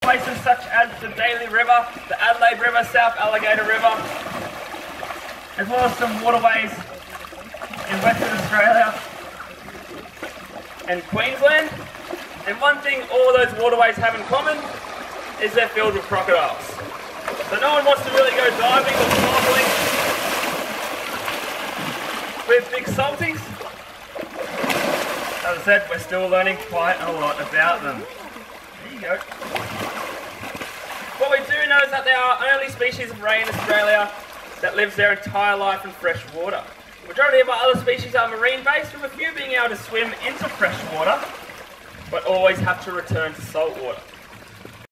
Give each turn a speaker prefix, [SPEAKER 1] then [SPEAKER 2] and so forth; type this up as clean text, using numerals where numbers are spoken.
[SPEAKER 1] places such as the Daly River, the Adelaide River, South Alligator River, as well as some waterways in Western Australia and Queensland. And one thing all those waterways have in common is they're filled with crocodiles. So no one wants to really go diving or snorkeling with big salties. As I said, we're still learning quite a lot about them. There you go. What we do know is that there are only species of ray in Australia that lives their entire life in fresh water. The majority of our other species are marine based, with a few being able to swim into fresh water, but always have to return to salt water.